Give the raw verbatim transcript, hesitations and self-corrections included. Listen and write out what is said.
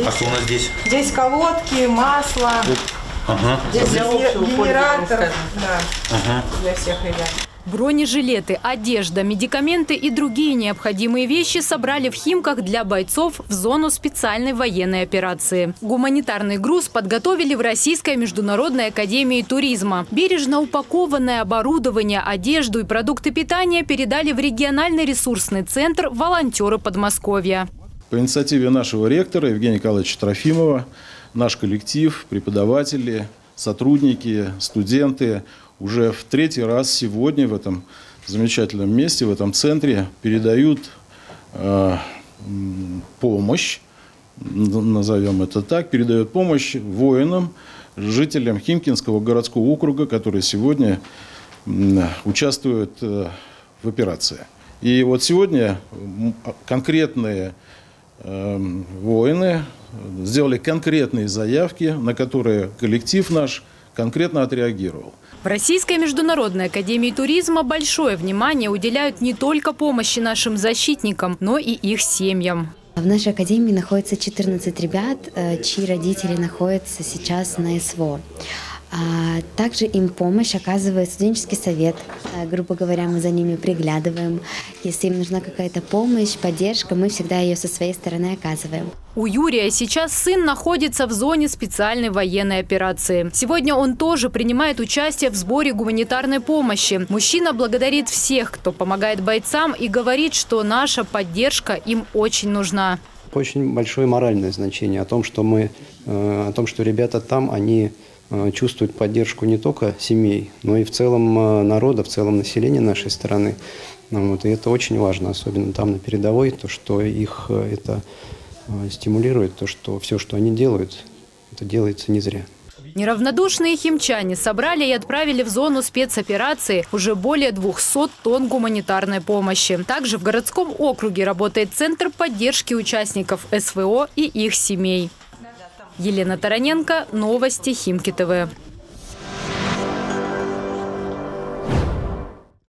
А что у нас здесь? Здесь колодки, масло. Ага. Здесь генератор. Да. Ага. Для всех ребят. Бронежилеты, одежда, медикаменты и другие необходимые вещи собрали в Химках для бойцов в зону специальной военной операции. Гуманитарный груз подготовили в Российской международной академии туризма. Бережно упакованное оборудование, одежду и продукты питания передали в региональный ресурсный центр волонтеры Подмосковья. По инициативе нашего ректора Евгения Николаевича Трофимова наш коллектив, преподаватели, сотрудники, студенты уже в третий раз сегодня в этом замечательном месте, в этом центре передают э, помощь, назовем это так, передают помощь воинам, жителям Химкинского городского округа, которые сегодня э, участвуют э, в операции. И вот сегодня конкретные э, воины сделали конкретные заявки, на которые коллектив наш конкретно отреагировал. В Российской международной академии туризма большое внимание уделяют не только помощи нашим защитникам, но и их семьям. В нашей академии находится четырнадцать ребят, чьи родители находятся сейчас на СВО. Также им помощь оказывает студенческий совет. Грубо говоря, мы за ними приглядываем. Если им нужна какая-то помощь, поддержка, мы всегда ее со своей стороны оказываем. У Юрия сейчас сын находится в зоне специальной военной операции. Сегодня он тоже принимает участие в сборе гуманитарной помощи. Мужчина благодарит всех, кто помогает бойцам, и говорит, что наша поддержка им очень нужна. Очень большое моральное значение о том, что мы, о том, что ребята там, они чувствуют поддержку не только семей, но и в целом народа, в целом населения нашей страны. Вот, и это очень важно, особенно там на передовой, то, что их это стимулирует, то, что все, что они делают, это делается не зря. Неравнодушные химчане собрали и отправили в зону спецоперации уже более двухсот тонн гуманитарной помощи. Также в городском округе работает Центр поддержки участников СВО и их семей. Елена Тараненко, новости Химки ТВ.